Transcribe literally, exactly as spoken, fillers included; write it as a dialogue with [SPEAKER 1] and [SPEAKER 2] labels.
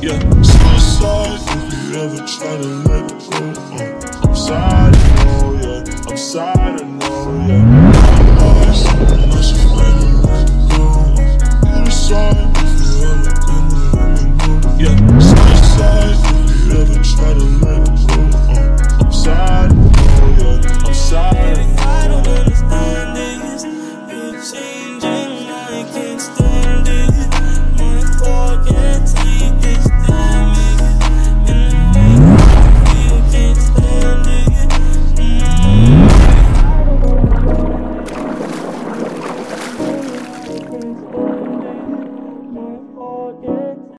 [SPEAKER 1] yeah. Suicide if you ever try to let it go. uh, I'm sad, I know, yeah. I'm sad, I know, yeah.